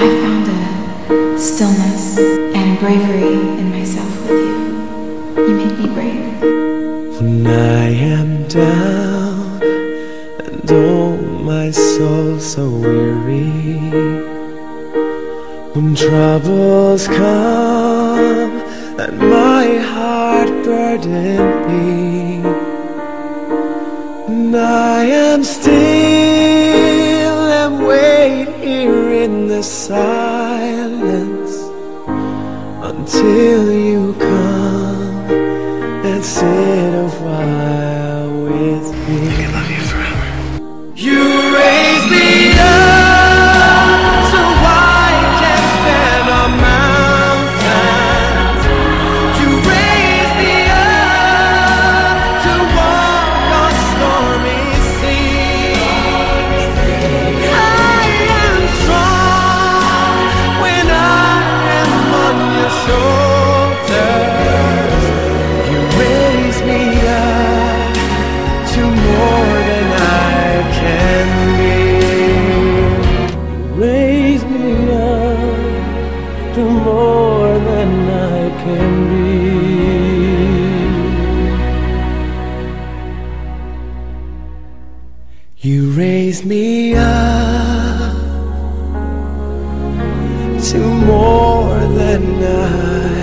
I found a stillness and bravery in myself with you. You make me brave. When I am down and oh my soul so weary, when troubles come and my heart burden me, and I am still and wait here in the silence until you come and sit a while with me. I love you forever. You raise me up so I can stand on mountains. You raise me up to walk on stormy seas. I am strong when I am on your shoulders. You raise me up to more than I can be. You raise me up to more than I can be. You raise me up to more than I